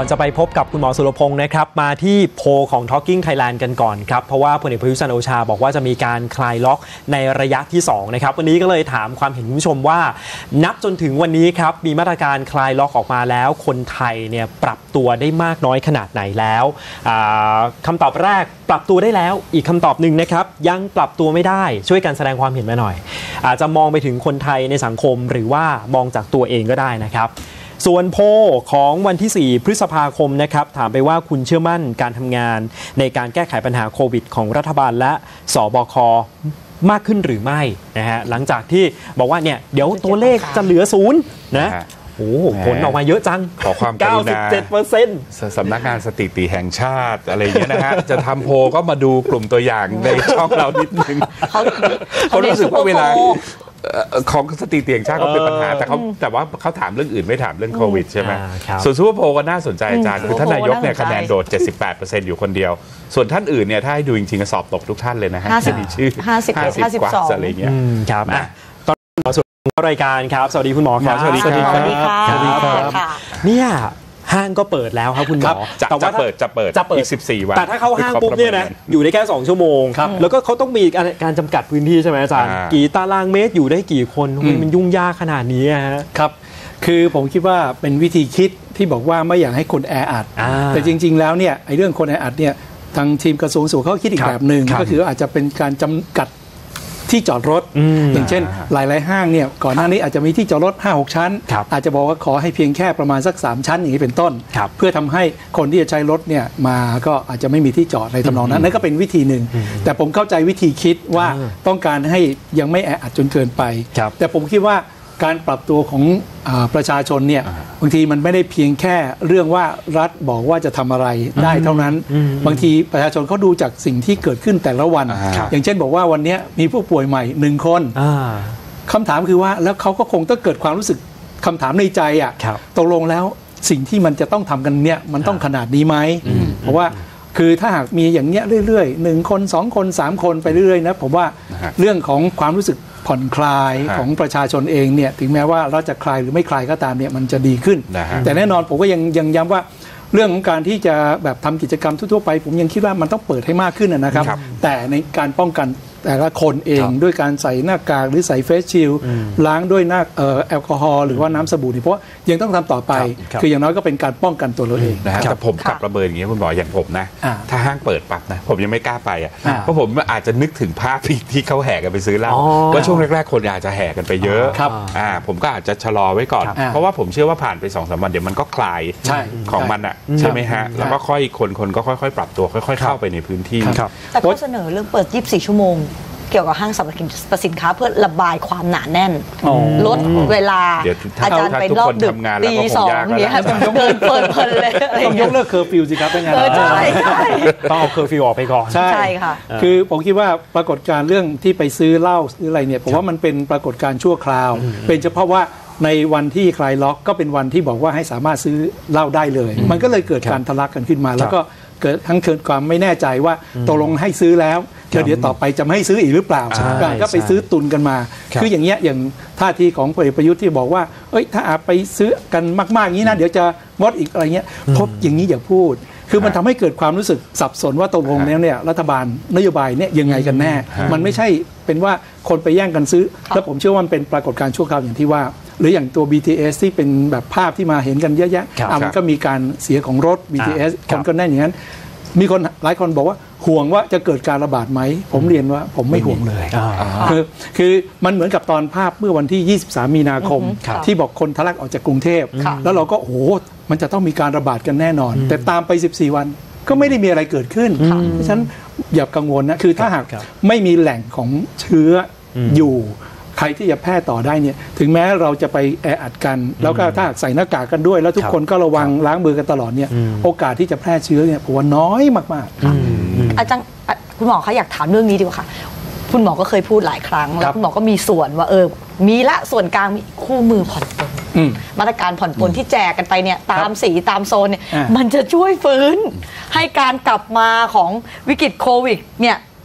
อนจะไปพบกับคุณหมอสุรพงศ์นะครับมาที่โพลของ Talking Thailand กันก่อนครับเพราะว่าพลเอกประยุทธ์จันทร์โอชาบอกว่าจะมีการคลายล็อกในระยะที่2นะครับวันนี้ก็เลยถามความเห็นคุณผู้ชมว่านับจนถึงวันนี้ครับมีมาตรการคลายล็อกออกมาแล้วคนไทยเนี่ยปรับตัวได้มากน้อยขนาดไหนแล้วคำตอบแรกปรับตัวได้แล้วอีกคำตอบหนึ่งนะครับยังปรับตัวไม่ได้ช่วยกันแสดงความเห็นมาหน่อยอาจจะมองไปถึงคนไทยในสังคมหรือว่ามองจากตัวเองก็ได้นะครับส่วนโพลของวันที่4พฤษภาคมนะครับถามไปว่าคุณเชื่อมั่นการทำงานในการแก้ไขปัญหาโควิดของรัฐบาลและสบคมากขึ้นหรือไม่นะฮะหลังจากที่บอกว่าเนี่ยเดี๋ยวตัวเลขจะเหลือศูนย์นะโอ้ผลออกมาเยอะจังขอความกรุณา 97% สำนักงานสถิติแห่งชาติอะไรอย่างเงี้ยนะฮะจะทำโพก็มาดูกลุ่มตัวอย่างในช่องเรานิดนึงเขารู้สึกว่าเวลาของสถิติแห่งชาติเขาเป็นปัญหาแต่ว่าเขาถามเรื่องอื่นไม่ถามเรื่องโควิดใช่ไหมส่วนซูเปอร์โพลก็น่าสนใจอาจารย์คือท่านนายกเนี่ยคะแนนโดด 78% อยู่คนเดียวส่วนท่านอื่นเนี่ยถ้าให้ดูจริงๆสอบตกทุกท่านเลยนะฮะจะมีชื่อ50กว่าอะไรเงี้ยครับตอนหมอสุรายการครับสวัสดีคุณหมอครับสวัสดีครับเนี่ยห้างก็เปิดแล้วครับคุณหมอจะเปิดอีก14 วันแต่ถ้าเข้าห้างปุ๊บเนี่ยนะอยู่ได้แค่2ชั่วโมงแล้วก็เขาต้องมีการจำกัดพื้นที่ใช่ไหมอาจารย์กี่ตารางเมตรอยู่ได้กี่คนมันยุ่งยากขนาดนี้ฮะครับคือผมคิดว่าเป็นวิธีคิดที่บอกว่าไม่อยากให้คนแออัดแต่จริงๆแล้วเนี่ยไอ้เรื่องคนแออัดเนี่ยทางทีมกระทรวงสุขเขาคิดอีกแบบหนึ่งก็คืออาจจะเป็นการจำกัดที่จอดรถอย่างเช่นหลายๆห้างเนี่ยก่อนหน้านี้อาจจะมีที่จอดรถ 5-6 ชั้นอาจจะบอกว่าขอให้เพียงแค่ประมาณสัก3ชั้นอย่างนี้เป็นต้นเพื่อทำให้คนที่จะใช้รถเนี่ยมาก็อาจจะไม่มีที่จอดในทำนองนั้นนั่นก็เป็นวิธีหนึ่งแต่ผมเข้าใจวิธีคิดว่าต้องการให้ยังไม่แออัดจนเกินไปแต่ผมคิดว่าการปรับตัวของประชาชนเนี่ยบางทีมันไม่ได้เพียงแค่เรื่องว่ารัฐบอกว่าจะทำอะไรได้เท่านั้นบางทีประชาชนเขาดูจากสิ่งที่เกิดขึ้นแต่ละวันอย่างเช่นบอกว่าวันนี้มีผู้ป่วยใหม่1 คนคำถามคือว่าแล้วเขาก็คงต้องเกิดความรู้สึกคำถามในใจตกลงแล้วสิ่งที่มันจะต้องทำกันเนี่ยมันต้องขนาดนี้ไหมเพราะว่าคือถ้าหากมีอย่างเนี้ยเรื่อยๆ1 คน2 คน 3 คนไปเรื่อยๆนะผมว่าเรื่องของความรู้สึกผ่อนคลายของประชาชนเองเนี่ยถึงแม้ว่าเราจะคลายหรือไม่คลายก็ตามเนี่ยมันจะดีขึ้นแต่แน่นอนผมก็ยังย้ำว่าเรื่องของการที่จะแบบทำกิจกรรมทั่วๆไปผมยังคิดว่ามันต้องเปิดให้มากขึ้นนะครับแต่ในการป้องกันแต่ละคนเองด้วยการใส่หน้ากากหรือใส่เฟสชิลด์ล้างด้วยแอลกอฮอล์หรือว่าน้ำสบู่นี่เพราะยังต้องทำต่อไปคืออย่างน้อยก็เป็นการป้องกันตัวเราเองนะแต่ผมกลับประเมินอย่างนี้คุณหมออย่างผมนะถ้าห้างเปิดปั๊บนะผมยังไม่กล้าไปเพราะผมอาจจะนึกถึงภาพที่เขาแห่กันไปซื้อเหล้าว่าช่วงแรกๆคนอาจจะแห่กันไปเยอะผมก็อาจจะชะลอไว้ก่อนเพราะว่าผมเชื่อว่าผ่านไป 2-3 วันเดี๋ยวมันก็คลายของมันใช่ไหมฮะแล้วก็ค่อยคนก็ค่อยๆปรับตัวค่อยๆเข้าไปในพื้นที่แต่ข้อเสนอเรื่องเปิด24 ชั่วโมงเกี่ยวกับห้างสรรพสินค้าเพื่อระบายความหนาแน่นลดเวลาอาจารย์ไปรอบดึกตี 2เนี่ยเดินเพลินเลยต้องยกเลิกเคอร์ฟิวสิครับเป็นไงใช่ต้องเอาเคอร์ฟิวออกไปก่อนใช่ค่ะคือผมคิดว่าปรากฏการณ์เรื่องที่ไปซื้อเหล้าซื้ออะไรเนี่ยผมว่ามันเป็นปรากฏการณ์ชั่วคราวเป็นเฉพาะว่าในวันที่คลายล็อกก็เป็นวันที่บอกว่าให้สามารถซื้อเหล้าได้เลยมันก็เลยเกิดการทะลักกันขึ้นมาแล้วก็เกิดทั้งเกิดความไม่แน่ใจว่าตกลงให้ซื้อแล้วเดี๋ยวต่อไปจะไม่ให้ซื้ออีกหรือเปล่าก็ไปซื้อตุนกันมาคืออย่างเงี้ยอย่างท่าทีของพลเอกประยุทธ์ที่บอกว่าเอ้ยถ้าไปซื้อกันมากๆอย่างนี้นะเดี๋ยวจะงดอีกอะไรเงี้ยพบอย่างนี้อย่าพูดคือมันทำให้เกิดความรู้สึกสับสนว่าตกลงแล้วเนี่ยรัฐบาลนโยบายเนี่ยยังไงกันแน่มันไม่ใช่เป็นว่าคนไปแย่งกันซื้อแล้วผมเชื่อว่ามันเป็นปรากฏการณ์ชั่วคราวอย่างที่ว่าหรืออย่างตัว BTS ที่เป็นแบบภาพที่มาเห็นกันเยอะแยะมันก็มีการเสียของรถ BTS คนก็แน่นอย่างนั้นมีคนหลายคนบอกว่าห่วงว่าจะเกิดการระบาดไหมผมเรียนว่าผมไม่ห่วงเลยคือมันเหมือนกับตอนภาพเมื่อวันที่23 มีนาคมที่บอกคนทะลักออกจากกรุงเทพแล้วเราก็โอ้โหมันจะต้องมีการระบาดกันแน่นอนแต่ตามไป14 วันก็ไม่ได้มีอะไรเกิดขึ้นเพราะฉะนั้นอย่ากังวลนะคือถ้าหากไม่มีแหล่งของเชื้ออยู่ใครที่จะแพร่ต่อได้เนี่ยถึงแม้เราจะไปแออัดกันแล้วก็ถ้าใส่หน้ากากกันด้วยแล้วทุกคนก็ระวังล้างมือกันตลอดเนี่ยโอกาสที่จะแพร่เชื้อเนี่ยผมว่าน้อยมากๆอาจารย์คุณหมอคะอยากถามเรื่องนี้ดีกว่าค่ะคุณหมอก็เคยพูดหลายครั้งแล้วคุณหมอก็มีส่วนว่ามีละส่วนกลางมีคู่มือผ่อนปลนมาตรการผ่อนปลนที่แจกกันไปเนี่ยตามสีตามโซนเนี่ยมันจะช่วยฟื้นให้การกลับมาของวิกฤตโควิดเนี่ย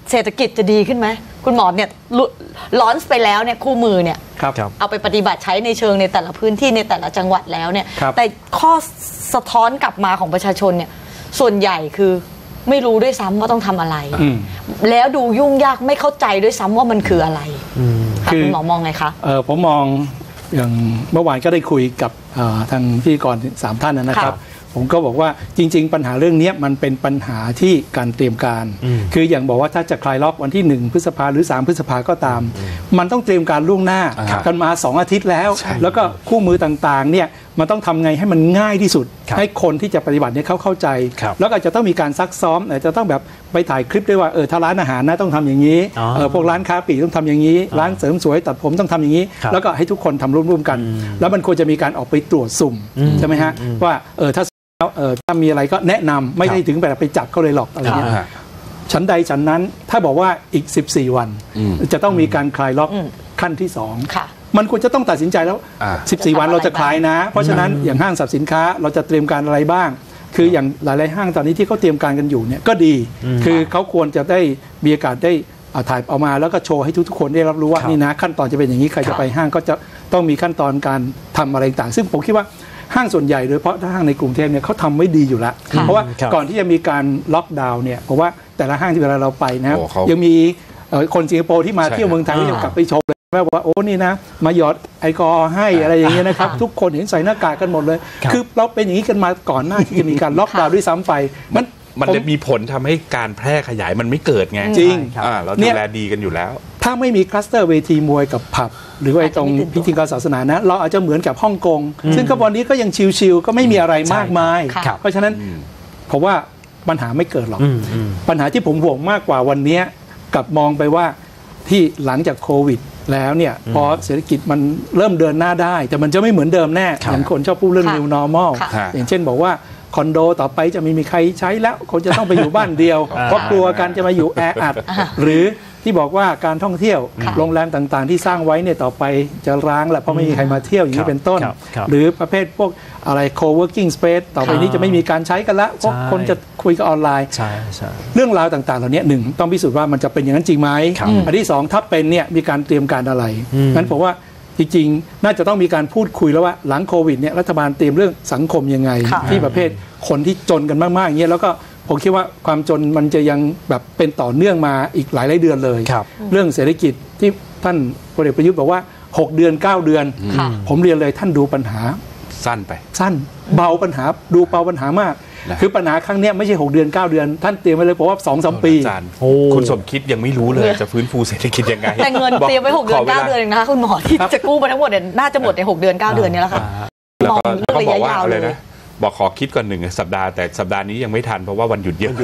เศรษฐกิจจะดีขึ้นไหมคุณหมอเนี่ยลอนไปแล้วเนี่ยคู่มือเนี่ยครับเอาไปปฏิบัติใช้ในเชิงในแต่ละพื้นที่ในแต่ละจังหวัดแล้วเนี่ยครับแต่ข้อสะท้อนกลับมาของประชาชนเนี่ยส่วนใหญ่คือไม่รู้ด้วยซ้ำว่าต้องทำอะไร แล้วดูยุ่งยากไม่เข้าใจด้วยซ้ำว่ามันคืออะไรค่ะคุณหมอมองไงคะผมมองอย่างเมื่อวานก็ได้คุยกับทางพิธีกร3 ท่านนะครับผมก็บอกว่าจริงๆปัญหาเรื่องนี้มันเป็นปัญหาที่การเตรียมการคืออย่างบอกว่าถ้าจะคลายล็อกวันที่1 พฤษภาหรือ3 พฤษภาก็ตามมันต้องเตรียมการล่วงหน้ากันมา2 อาทิตย์แล้วแล้วก็คู่มือต่างๆเนี่ยมันต้องทำไงให้มันง่ายที่สุดให้คนที่จะปฏิบัติเนี่ยเข้าใจแล้วก็จะต้องมีการซักซ้อมจะต้องแบบไปถ่ายคลิปด้วยว่าถ้าร้านอาหารนะต้องทำอย่างนี้พวกร้านค้าปลีกต้องทำอย่างนี้ร้านเสริมสวยตัดผมต้องทำอย่างนี้แล้วก็ให้ทุกคนทำร่วมๆกันแล้วมันควรจะมีการออกไปตรวจสุ่มใช่ไหมฮะว่าถ้ามีอะไรก็แนะนำไม่ได้ถึงแบบไปจับเขาเลยหรอกอะไรเงี้ยชั้นใดชั้นนั้นถ้าบอกว่าอีก14 วันจะต้องมีการคลายล็อกขั้นที่2มันควรจะต้องตัดสินใจแล้ว14 วันเราจะคลายนะเพราะฉะนั้นอย่างห้างสรรพสินค้าเราจะเตรียมการอะไรบ้างคืออย่างหลายๆห้างตอนนี้ที่เขาเตรียมการกันอยู่เนี่ยก็ดีคือเขาควรจะได้มีโอกาสได้ถ่ายออกมาแล้วก็โชว์ให้ทุกๆคนได้รับรู้ว่านี่นะขั้นตอนจะเป็นอย่างนี้ใครจะไปห้างก็จะต้องมีขั้นตอนการทำอะไรต่างซึ่งผมคิดว่าห้างส่วนใหญ่โดยเฉพาะห้างในกรุงเทพเนี่ยเขาทำไม่ดีอยู่แล้วเพราะว่าก่อนที่จะมีการล็อกดาวน์เนี่ยเพราะว่าแต่ละห้างที่เวลาเราไปนะครับยังมีคนสิงคโปร์ที่มาเที่ยวเมืองไทยยังกลับไปชมเลยแม่บอกว่าโอ้นี่นะมาหยอดแอลกอฮอล์ให้อะไรอย่างเงี้ยนะครับทุกคนเห็นใส่หน้ากากกันหมดเลยคือเราเป็นอย่างนี้กันมาก่อนหน้าที่จะมีการล็อกดาวน์ด้วยซ้ำไปมันจะมีผลทำให้การแพร่ขยายมันไม่เกิดไงจริงเราดูแลดีกันอยู่แล้วถ้าไม่มีคลัสเตอร์เวทีมวยกับผับหรือว่าตรงพิธีกรศาสนานะเราอาจจะเหมือนกับฮ่องกงซึ่งก็วันนี้ก็ยังชิลๆก็ไม่มีอะไรมากมายเพราะฉะนั้นผมว่าปัญหาไม่เกิดหรอกปัญหาที่ผมห่วงมากกว่าวันนี้กับมองไปว่าที่หลังจากโควิดแล้วเนี่ยพอเศรษฐกิจมันเริ่มเดินหน้าได้แต่มันจะไม่เหมือนเดิมแน่อย่างคนชอบพูดเรื่อง new normal อย่างเช่นบอกว่าคอนโดต่อไปจะไม่มีใครใช้แล้วคนจะต้องไปอยู่บ้านเดียวเพราะกลัวกันจะมาอยู่แออัดหรือที่บอกว่าการท่องเที่ยวโรงแรมต่างๆที่สร้างไว้เนี่ยต่อไปจะร้างแหละเพราะไม่มีใครมาเที่ยวอย่างนี้เป็นต้นหรือประเภทพวกอะไร co-working space ต่อไปนี้จะไม่มีการใช้กันละเพราะคนจะคุยกันออนไลน์เรื่องราวต่างๆเหล่านี้1ต้องพิสูจน์ว่ามันจะเป็นอย่างนั้นจริงไหมอันที่2ถ้าเป็นเนี่ยมีการเตรียมการอะไรงั้นผมว่าจริงๆน่าจะต้องมีการพูดคุยแล้วว่าหลังโควิดเนี่ยรัฐบาลเตรียมเรื่องสังคมยังไงที่ประเภทคนที่จนกันมากๆอย่างเงี้ยแล้วก็ผมคิดว่าความจนมันจะยังแบบเป็นต่อเนื่องมาอีกหลายเดือนเลยเรื่องเศรษฐกิจที่ท่านพลเอกประยุทธ์บอกว่า6 เดือน 9 เดือนผมเรียนเลยท่านดูปัญหาสั้นไปสั้นเบาปัญหาดูเบาปัญหามากคือปัญหาครั้งนี้ไม่ใช่6 เดือน 9 เดือนท่านเตรียมไว้เลยเพราะว่า 2-3 ปีคุณสมคิดยังไม่รู้เลยจะฟื้นฟูเศรษฐกิจยังไงแต่เงินเตรียมไว้6 เดือน 9 เดือนเองนะคะคุณหมอที่จะกู้มาทั้งหมดเนี่ยน่าจะหมดใน6 เดือน 9 เดือนนี้แล้วค่ะมองระยะยาวเลยนะบอกขอคิดก่อน1 สัปดาห์แต่สัปดาห์นี้ยังไม่ทันเพราะว่าวันหยุดเยอะ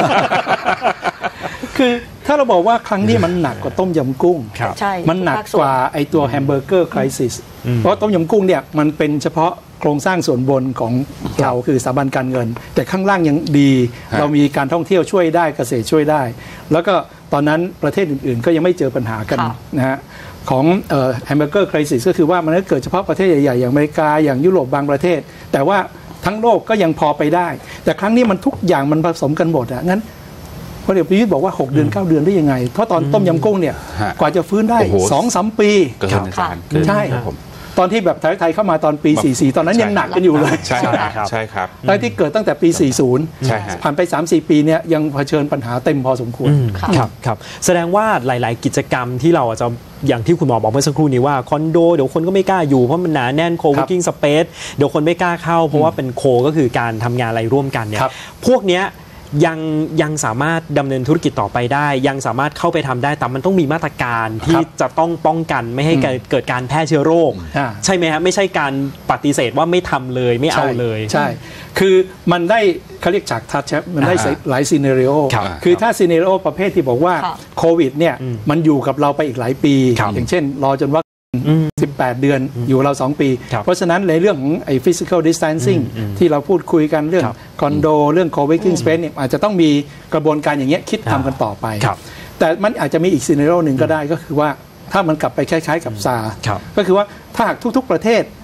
คือถ้าเราบอกว่าครั้งนี้มันหนักกว่าต้มยำกุ้งมันหนักกว่าไอตัวแฮมเบอร์เกอร์ไครซิสเพราะต้มยำกุ้งเนี่ยมันเป็นเฉพาะโครงสร้างส่วนบนของเราคือสถาบันการเงินแต่ข้างล่างยังดีเรามีการท่องเที่ยวช่วยได้เกษตรช่วยได้แล้วก็ตอนนั้นประเทศอื่นๆก็ยังไม่เจอปัญหากันนะฮะของแฮมเบอร์เกอร์ไครซิสก็คือว่ามันก็เกิดเฉพาะประเทศใหญ่ๆอย่างอเมริกาอย่างยุโรปบางประเทศแต่ว่าทั้งโลกก็ยังพอไปได้แต่ครั้งนี้มันทุกอย่างมันผสมกันหมดอ่ะงั้นพลเอกประยุทธ์บอกว่า6 เดือน 9 เดือนได้ยังไงเพราะตอนต้มยำกุ้งเนี่ยกว่าจะฟื้นได้ 2-3 ปีใช่ตอนที่แบบไทยเข้ามาตอนปี44ตอนนั้นยังหนักกันอยู่เลยใช่ครับแล้วที่เกิดตั้งแต่ปี40ผ่านไป 3-4 ปีเนี่ยยังเผชิญปัญหาเต็มพอสมควรครับแสดงว่าหลายๆกิจกรรมที่เราจะอย่างที่คุณหมอบอกเมื่อสักครู่นี้ว่าคอนโดเดี๋ยวคนก็ไม่กล้าอยู่เพราะมันหนาแน่น co-working space เดี๋ยวคนไม่กล้าเข้าเพราะว่าเป็นโคก็คือการทำงานอะไรร่วมกันเนี่ยพวกเนี้ยยังสามารถดำเนินธุรกิจต่อไปได้ยังสามารถเข้าไปทำได้แต่มันต้องมีมาตรการที่จะต้องป้องกันไม่ให้เกิดการแพร่เชื้อโรคใช่ไหมครับไม่ใช่การปฏิเสธว่าไม่ทำเลยไม่เอาเลยใช่คือมันได้เขาเรียกฉากทัศน์มันได้หลายซีเนริโอคือถ้าซีเนริโอประเภทที่บอกว่าโควิดเนี่ยมันอยู่กับเราไปอีกหลายปีอย่างเช่นรอจนว่า18 เดือนอยู่เรา2 ปีเพราะฉะนั้นในเรื่องของไอ้ physical distancing ที่เราพูดคุยกันเรื่องคอนโดเรื่อง co-working space เนี่ยอาจจะต้องมีกระบวนการอย่างเงี้ยคิดทำกันต่อไปแต่มันอาจจะมีอีกซีเนริโอหนึ่งก็ได้ก็คือว่าถ้ามันกลับไปคล้ายๆกับซาก็คือว่าถ้าหากทุกๆประเทศ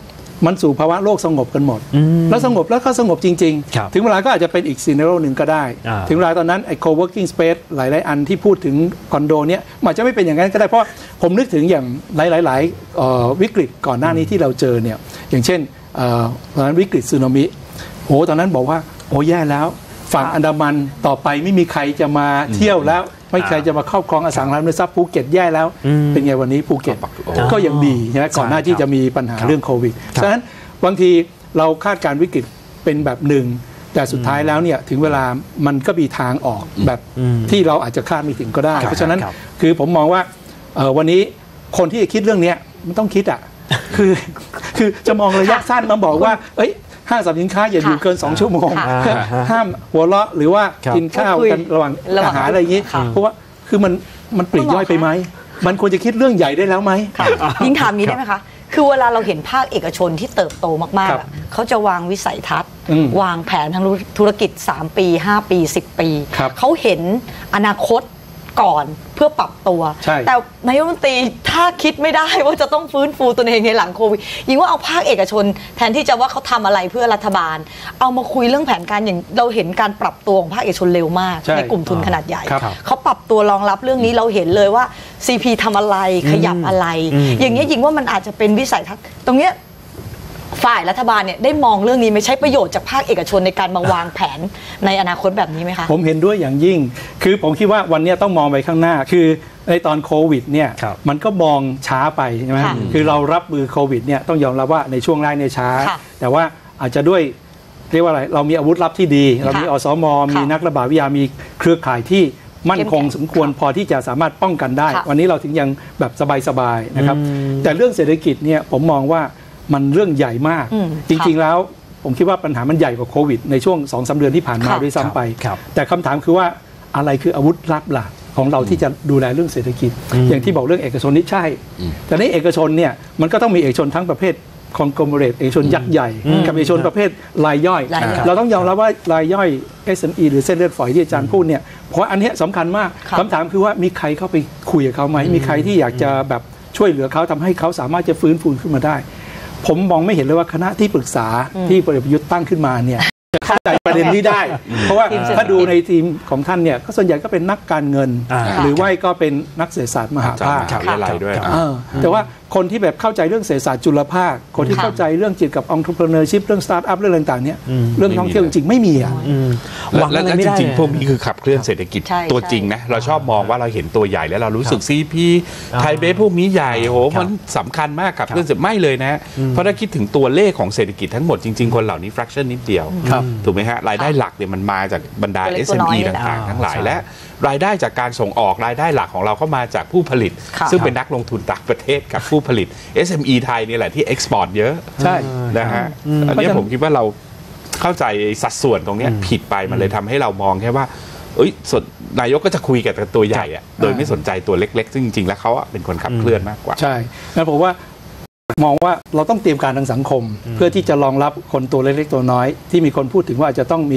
มันสู่ภาวะโลกสงบกันหมดแล้วสงบแล้วก็สงบจริงๆถึงเวลาก็อาจจะเป็นอีกซีเนโร่หนึ่งก็ได้ถึงเวลาตอนนั้นไอ้ co-working space หลายๆอันที่พูดถึงคอนโดเนี้ยมันอาจจะไม่เป็นอย่างนั้นก็ได้เพราะผมนึกถึงอย่างหลายวิกฤตก่อนหน้านี้ที่เราเจอเนี่ยอย่างเช่นตอนนั้นวิกฤตสึนามิโอ้ตอนนั้นบอกว่าโอ้แย่แล้วฝั่งอันดามันต่อไปไม่มีใครจะมาเที่ยวแล้วไม่ใครจะมาครอบครองอสังหาริมทรัพย์ภูเก็ตแย่แล้วเป็นไงวันนี้ภูเก็ตก็ยังดีนะก่อนหน้าที่จะมีปัญหาเรื่องโควิดฉะนั้นบางทีเราคาดการวิกฤตเป็นแบบหนึ่งแต่สุดท้ายแล้วเนี่ยถึงเวลามันก็มีทางออกแบบที่เราอาจจะคาดไม่ถึงก็ได้เพราะฉะนั้นคือผมมองว่าวันนี้คนที่จะคิดเรื่องนี้มันต้องคิดอ่ะคือจะมองระยะสั้นมาบอกว่าห้างสรรพสินค้าอย่าอยู่เกิน2 ชั่วโมงห้ามหัวเราะหรือว่ากินข้าวกันระหว่างอาหารอะไรอย่างนี้เพราะว่าคือมันปลีกย่อยไปไหมมันควรจะคิดเรื่องใหญ่ได้แล้วไหมยิ่งถามนี้ได้ไหมคะคือเวลาเราเห็นภาคเอกชนที่เติบโตมากๆเขาจะวางวิสัยทัศน์วางแผนทางธุรกิจ3 ปี 5 ปี 10 ปีเขาเห็นอนาคตก่อนเพื่อปรับตัวแต่นายกรัฐมนตรีถ้าคิดไม่ได้ว่าจะต้องฟื้นฟูตัวเองในหลังโควิดยิ่งว่าเอาภาคเอกชนแทนที่จะว่าเขาทำอะไรเพื่อรัฐบาลเอามาคุยเรื่องแผนการอย่างเราเห็นการปรับตัวของภาคเอกชนเร็วมากในกลุ่มทุนขนาดใหญ่เขาปรับตัวรองรับเรื่องนี้เราเห็นเลยว่า CP ทำอะไรขยับอะไรอย่างนี้ยิ่งว่ามันอาจจะเป็นวิสัยทัศน์ตรงเนี้ยฝ่ายรัฐบาลเนี่ยได้มองเรื่องนี้ไม่ใช่ประโยชน์จากภาคเอกชนในการมาวางแผนในอนาคตแบบนี้ไหมคะผมเห็นด้วยอย่างยิ่งคือผมคิดว่าวันนี้ต้องมองไปข้างหน้าคือในตอนโควิดเนี่ยมันก็มองช้าไปใช่ไหมคือเรารับมือโควิดเนี่ยต้องยอมรับว่าในช่วงแรกเนี่ยช้าแต่ว่าอาจจะด้วยเรียกว่าอะไรเรามีอาวุธลับที่ดีเรามีอสม.มีนักระบาดวิทยามีเครือข่ายที่มั่นคงสมควรพอที่จะสามารถป้องกันได้วันนี้เราถึงยังแบบสบายๆนะครับแต่เรื่องเศรษฐกิจเนี่ยผมมองว่ามันเรื่องใหญ่มากจริงๆแล้วผมคิดว่าปัญหามันใหญ่กว่าโควิดในช่วง 2-3 เดือนที่ผ่านมาด้วยซ้ำไปแต่คำถามคือว่าอะไรคืออาวุธลับล่ะของเราที่จะดูแลเรื่องเศรษฐกิจอย่างที่บอกเรื่องเอกชนนี่ใช่แต่ในเอกชนเนี่ยมันก็ต้องมีเอกชนทั้งประเภทคอนโกลเมเรตเอกชนยักษ์ใหญ่กับเอกชนประเภทรายย่อยเราต้องยอมรับว่ารายย่อย SME หรือเส้นเลือดฝอยที่อาจารย์พูดเนี่ยเพราะอันนี้สำคัญมากคำถามคือว่ามีใครเข้าไปคุยกับเขาไหมมีใครที่อยากจะแบบช่วยเหลือเขาทำให้เขาสามารถจะฟื้นฟูขึ้นมาได้ผมมองไม่เห็นเลยว่าคณะที่ปรึกษาที่พลเอกประยุทธ์ตั้งขึ้นมาเนี่ยจะเข้าใจประเด็นนี้ได้เพราะว่าถ้าดูในทีมของท่านเนี่ยก็ส่วนใหญ่ก็เป็นนักการเงินหรือว่าก็เป็นนักเศรษฐศาสตร์มหาภาคด้วยแต่ว่าคนที่แบบเข้าใจเรื่องเศรษฐศาสตร์จุลภาคคนที่เข้าใจเรื่องเกี่ยวกับ entrepreneurship เรื่อง startup เรื่องต่างๆเนี่ยเรื่องท่องเที่ยวจริงๆไม่มีอ่ะและจริงๆพวกนี้คือขับเคลื่อนเศรษฐกิจตัวจริงนะเราชอบมองว่าเราเห็นตัวใหญ่แล้วเรารู้สึก CP ไทยเบฟพวกนี้ใหญ่โหมันสำคัญมากกับเรื่องไม่เลยนะเพราะถ้าคิดถึงตัวเลขของเศรษฐกิจทั้งหมดจริงๆคนเหล่านี้ fraction นิดเดียวถูกไหมฮะรายได้หลักเนี่ยมันมาจากบรรดา SME ต่างๆทั้งหลายและรายได้จากการส่งออกรายได้หลักของเราก็มาจากผู้ผลิตซึ่งเป็นนักลงทุนต่างประเทศกับผู้ผลิต SME ไทยนี่แหละที่เอ็กซ์พอร์ตเยอะใช่นะฮะอันนี้ผมคิดว่าเราเข้าใจสัดส่วนตรงนี้ผิดไปมันเลยทำให้เรามองแค่ว่านายกก็จะคุยกับตัวใหญ่อะโดยไม่สนใจตัวเล็กๆซึ่งจริงๆแล้วเขาเป็นคนขับเคลื่อนมากกว่าใช่งั้นผมว่ามองว่าเราต้องเตรียมการทางสังคมเพื่อที่จะรองรับคนตัวเล็กๆตัวน้อยที่มีคนพูดถึงว่าจะต้องมี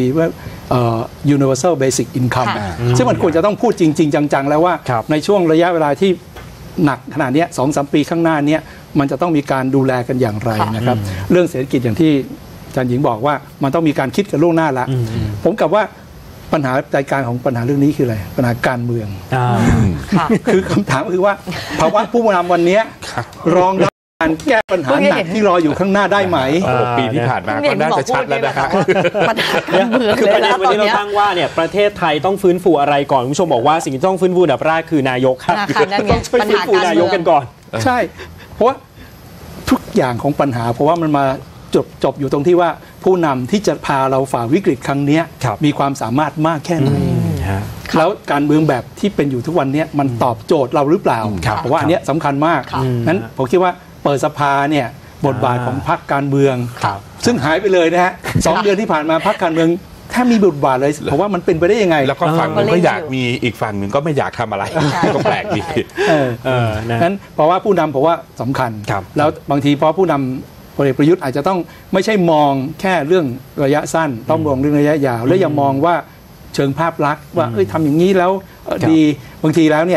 universal basic income ซึ่งมันควรจะต้องพูดจริงๆจังๆแล้วว่าในช่วงระยะเวลาที่หนักขนาดนี้ 2-3 ปีข้างหน้านี้มันจะต้องมีการดูแลกันอย่างไรนะครับเรื่องเศรษฐกิจอย่างที่อาจารย์หญิงบอกว่ามันต้องมีการคิดกันล่วงหน้าแล้วผมกับว่าปัญหาใจกลางของปัญหาเรื่องนี้คืออะไรปัญหาการเมืองคือคำถามคือว่าภาวะผู้นำวันนี้รองรับการแก้ปัญหาหนักที่รออยู่ข้างหน้าได้ไหมปีที่ผ่านมาก็น่าจะชัดแล้วนะครับคือประเด็นวันนี้เราตั้งว่าเนี่ยประเทศไทยต้องฟื้นฟูอะไรก่อนคุณผู้ชมบอกว่าสิ่งที่ต้องฟื้นฟูอันดับแรกคือนายกครับต้องช่วยฟื้นฟูนายกกันก่อนใช่เพราะว่าทุกอย่างของปัญหาเพราะว่ามันมาจบอยู่ตรงที่ว่าผู้นำที่จะพาเราฝ่าวิกฤตครั้งนี้มีความสามารถมากแค่ไหนแล้วการเมืองแบบที่เป็นอยู่ทุกวันนี้มันตอบโจทย์เราหรือเปล่าเพราะว่าอันนี้สำคัญมากนั้นผมคิดว่าเปิดสภาเนี่ยบทบาทของพรรคการเมืองซึ่งหายไปเลยนะฮะ2 เดือนที่ผ่านมาพรรคการเมืองถ้ามีบทบาทเลยเพราะว่ามันเป็นไปได้ยังไงแล้วก็ฝั่งนึงก็อยากมีอีกฝั่งนึงก็ไม่อยากทำอะไรก็แปลกดีนั้นเพราะว่าผู้นำเพราะว่าสำคัญแล้วบางทีเพราะผู้นำพลเอกประยุทธ์อาจจะต้องไม่ใช่มองแค่เรื่องระยะสั้นต้องมองเรื่องระยะยาวและยังมองว่าเชิงภาพลักษณ์ว่าทำอย่างนี้แล้วดีบางทีแล้วเนี่ย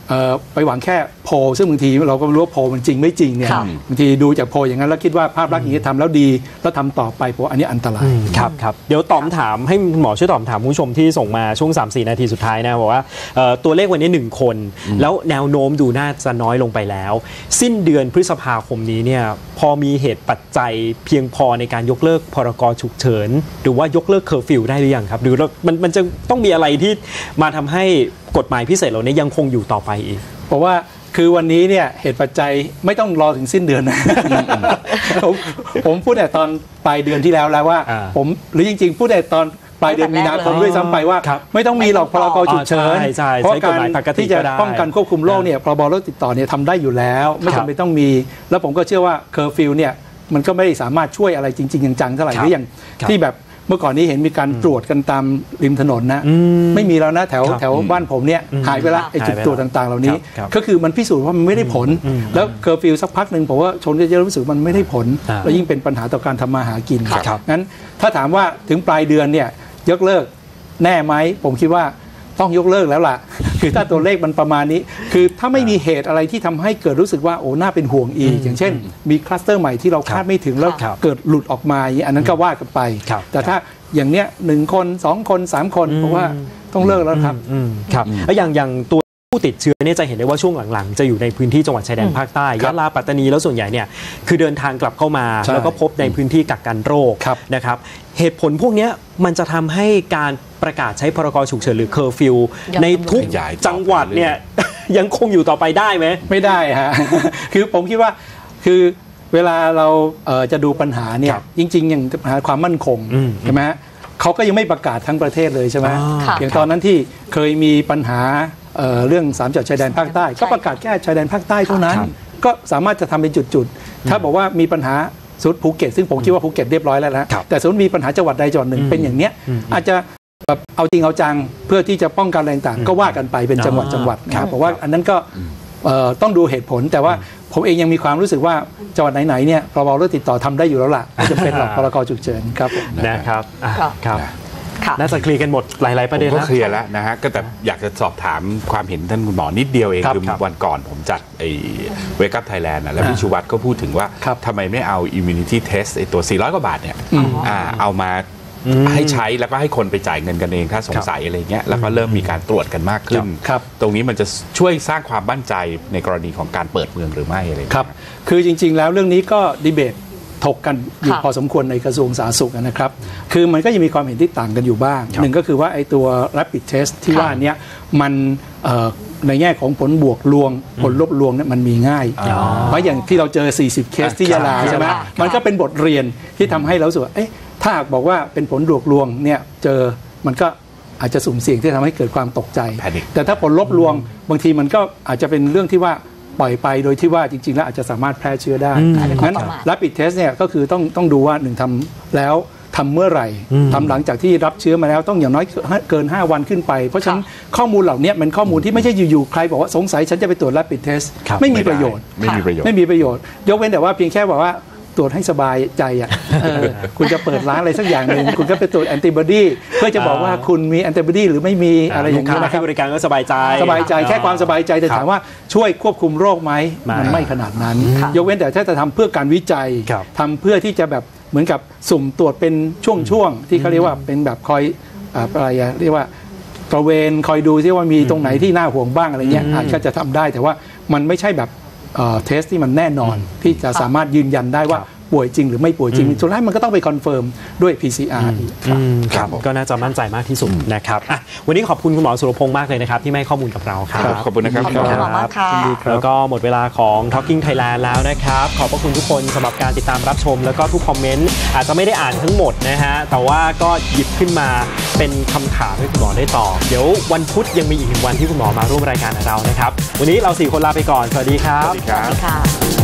ไปหวังแค่โพลซึ่งบางทีเราก็ไม่รู้ว่าโพลมันจริงไม่จริงเนี่ยบางทีดูจากโพลอย่างนั้นแล้วคิดว่าภาพลักษณ์อย่างนี้ทำแล้วดีแล้วทำต่อไปเพราะอันนี้อันตรายครับเดี๋ยวตอบถามให้หมอช่วยตอบถามผู้ชมที่ส่งมาช่วง 3-4 นาทีสุดท้ายนะบอกว่าตัวเลขวันนี้1คนแล้วแนวโน้มดูน่าจะน้อยลงไปแล้วสิ้นเดือนพฤษภาคมนี้เนี่ยพอมีเหตุปัจจัยเพียงพอในการยกเลิกพรกฉุกเฉินหรือว่ายกเลิกเคอร์ฟิวได้หรือยังครับหรือมันจะต้องมีอะไรที่มาทำให้กฎหมายพิเศษเหล่านี้ยังคงอยู่ต่อไปอีกเพราะว่าคือวันนี้เนี่ยเหตุปัจจัยไม่ต้องรอถึงสิ้นเดือนนะ ผมพูดแต่ตอนปลายเดือนที่แล้วว่าผมหรือจริงๆพูดแต่ตอนปลายเดือนมีนาคมด้วยซ้ำไปว่าไม่ต้องมีหรอกพรกฉุกเฉินเพราะการที่จะป้องกันควบคุมโรคเนี่ยพรบโรคติดต่อเนี่ยทำได้อยู่แล้วไม่จำเป็นต้องมีแล้วผมก็เชื่อว่าเคอร์ฟิวเนี่ยมันก็ไม่ได้สามารถช่วยอะไรจริงๆจังๆเท่าไหร่หรืออย่างที่แบบเมื่อก่อนนี้เห็นมีการตรวจกันตามริมถนนนะไม่มีแล้วนะแถวบ้านผมเนี่ยหายไปละไอ้จุดตรวจต่างๆเหล่านี้ก็คือมันพิสูจน์ว่ามันไม่ได้ผลแล้วเคอร์ฟิวสักพักหนึ่งผมว่าชนจะรู้สึกมันไม่ได้ผลแล้วยิ่งเป็นปัญหาต่อการทำมาหากินงั้นถ้าถามว่าถึงปลายเดือนเนี่ยยกเลิกแน่ไหมผมคิดว่าต้องยกเลิกแล้วล่ะคือถ้าตัวเลขมันประมาณนี้คือถ้าไม่มีเหตุอะไรที่ทำให้เกิดรู้สึกว่าโอ้น่าเป็นห่วงอีกอย่างเช่นมีคลัสเตอร์ใหม่ที่เราคาดไม่ถึงแล้วเกิดหลุดออกมาอันนั้นก็ว่ากันไปแต่ถ้าอย่างเนี้ย1 คน 2 คน 3 คนเพราะว่าต้องเลิกแล้วครับแล้วอย่างตัวผู้ติดเชื้อเนี่ยจะเห็นได้ว่าช่วงหลังๆจะอยู่ในพื้นที่จังหวัดชายแดนภาคใต้ยะลาปัตตานีแล้วส่วนใหญ่เนี่ยคือเดินทางกลับเข้ามาแล้วก็พบในพื้นที่กักกันโรคนะครับเหตุผลพวกนี้มันจะทำให้การประกาศใช้พรกฉุกเฉินหรือเคอร์ฟิวในทุกจังหวัดเนี่ยยังคงอยู่ต่อไปได้ไหมไม่ได้ฮะ คือผมคิดว่าคือเวลาเราจะดูปัญหาเนี่ยจริงๆอย่างปัญหาความมั่นคงใช่ไหมเขาก็ยังไม่ประกาศทั้งประเทศเลยใช่ไหมอย่างตอนนั้นที่เคยมีปัญหาเรื่อง3 จังหวัดชายแดนภาคใต้ก็ประกาศแค่ชายแดนภาคใต้เท่านั้นก็สามารถจะทำเป็นจุดๆถ้าบอกว่ามีปัญหาสมมุติภูเก็ตซึ่งผมคิดว่าภูเก็ตเรียบร้อยแล้วนะแต่สมมติมีปัญหาจังหวัดใดจังหวัดหนึ่งเป็นอย่างเนี้ยอาจจะแบบเอาจริงเอาจังเพื่อที่จะป้องกันอะไรต่างก็ว่ากันไปเป็นจังหวัดนะครับเพราะว่าอันนั้นก็ต้องดูเหตุผลแต่ว่าผมเองยังมีความรู้สึกว่าจังหวัดไหนๆเนี่ยพรบโรคติดต่อทำได้อยู่แล้วล่ะไม่จำเป็นหรอกพรกฉุกเฉินครับนะครับน่าจะเคลียร์กันหมดหลายๆประเด็นแล้วเคลียร์แล้วนะฮะก็แต่อยากจะสอบถามความเห็นท่านคุณหมอนิดเดียวเองคือวันก่อนผมจัดไอ้ Wake Up Thailand แล้วพี่ชูวัฒน์ก็พูดถึงว่าทำไมไม่เอา Immunity Test ไอ้ตัว400 กว่าบาทเนี่ยเอามาให้ใช้แล้วก็ให้คนไปจ่ายเงินกันเองถ้าสงสัยอะไรเงี้ยแล้วก็เริ่มมีการตรวจกันมากขึ้นตรงนี้มันจะช่วยสร้างความมั่นใจในกรณีของการเปิดเมืองหรือไม่อะไรครับคือจริงๆแล้วเรื่องนี้ก็ดีเบตถกกันอยู่พอสมควรในกระทรวงสาธารณสุขนะครับคือมันก็ยังมีความเห็นที่ต่างกันอยู่บ้างหนึ่งก็คือว่าไอ้ตัว rapid test ที่ว่านี้มันในแง่ของผลบวกลวงผลลบลวงเนี่ยมันมีง่ายเพราะอย่างที่เราเจอ40เคสที่ยะลาใช่ไหมมันก็เป็นบทเรียนที่ทำให้เราสึกว่าถ้าบอกว่าเป็นผลบวกลวงเนี่ยเจอมันก็อาจจะสุ่มเสี่ยงที่ทำให้เกิดความตกใจแต่ถ้าผลลบลวงบางทีมันก็อาจจะเป็นเรื่องที่ว่าปล่อยไปโดยที่ว่าจริงๆแล้วอาจจะสามารถแพร่เชื้อได้งั้น rapid test เนี่ยก็คือต้องดูว่า1ทำแล้วทำเมื่อไหร่ทำหลังจากที่รับเชื้อมาแล้วต้องอย่างน้อยเกิน5 วันขึ้นไปเพราะฉะนั้นข้อมูลเหล่านี้เป็นข้อมูลที่ไม่ใช่อยู่ๆใครบอกว่าสงสัยฉันจะไปตรวจ rapid test ไม่มีประโยชน์ยกเว้นแต่ว่าเพียงแค่บอกว่าตรวจให้สบายใจคุณจะเปิดร้านอะไรสักอย่างหนึ่งคุณก็ไปตรวจแอนติบอดีเพื่อจะบอกว่าคุณมีแอนติบอดีหรือไม่มีอะไรอย่างนี้นะครับบริการก็สบายใจแค่ความสบายใจแต่ถามว่าช่วยควบคุมโรคไหมมันไม่ขนาดนั้นยกเว้นแต่ถ้าจะทำเพื่อการวิจัยทำเพื่อที่จะแบบเหมือนกับสุ่มตรวจเป็นช่วงๆที่เขาเรียกว่าเป็นแบบคอยอะไรเรียกว่าตระเวนคอยดูซิว่ามีตรงไหนที่น่าห่วงบ้างอะไรเงี้ยอาจจะทำได้แต่ว่ามันไม่ใช่แบบเทสที่มันแน่นอนที่จะสามารถยืนยันได้ว่าป่วยจริงหรือไม่ป่วยจริงสุดท้ายมันก็ต้องไปคอนเฟิร์มด้วย PCR ครับก็น่าจะมั่นใจมากที่สุดนะครับวันนี้ขอบคุณคุณหมอสุรพงษ์มากเลยนะครับที่ให้ข้อมูลกับเราครับขอบคุณนะครับแล้วก็หมดเวลาของ Talking Thailand แล้วนะครับขอบพระคุณทุกคนสำหรับการติดตามรับชมแล้วก็ทุกคอมเมนต์อาจจะไม่ได้อ่านทั้งหมดนะฮะแต่ว่าก็หยิบขึ้นมาเป็นคำถามให้คุณหมอได้ตอบเดี๋ยววันพุธยังมีอีก1 วันที่คุณหมอมาร่วมรายการกับเรานะครับวันนี้เรา4 คนลาไปก่อนสวัสดีครับสวัสดีค่ะ